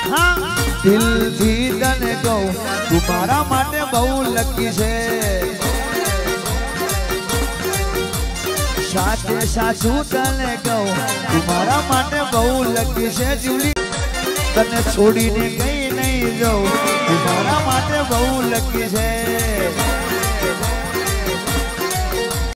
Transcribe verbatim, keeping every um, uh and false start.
દિલથી તને કહું તું મારા માટે બહુ લકી છે સાચે સાચું તને કહું તું મારા માટે બહુ લકી છે જુલી તને છોડીને કઈ નહીં જાઉં તું મારા માટે બહુ લકી છે